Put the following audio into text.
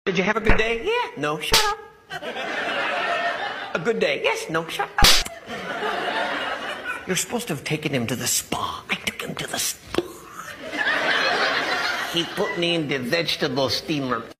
Did you have a good day? Yeah. No, shut up. A good day? Yes. No, shut up. You're supposed to have taken him to the spa. I took him to the spa. He put me in the vegetable steamer.